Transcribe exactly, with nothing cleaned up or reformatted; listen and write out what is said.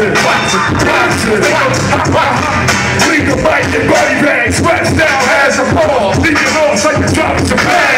it, watch it, watch it. Leave the mic in body bags, sweats down as a ball. Leave your nose like you're dropping your bag.